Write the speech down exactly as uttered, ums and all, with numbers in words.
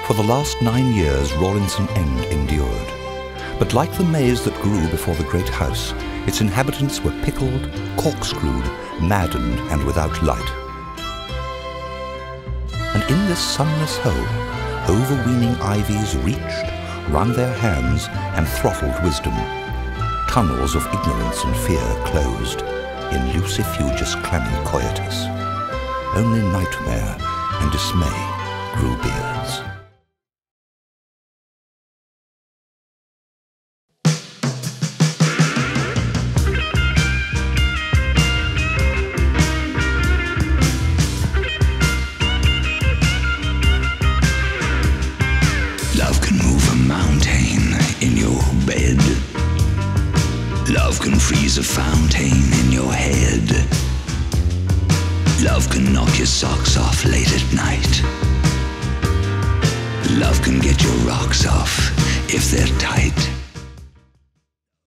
For the last nine years Rawlinson End endured. But like the maze that grew before the great house, its inhabitants were pickled, corkscrewed, maddened, and without light. And in this sunless hole, overweening ivies reached, wrung their hands, and throttled wisdom. Tunnels of ignorance and fear closed, in lucifugus clammy coitus. Only nightmare and dismay grew beards. Love can move a mountain in your bed. Love can freeze a fountain in your head. Love can knock your socks off late at night. Love can get your rocks off if they're tight.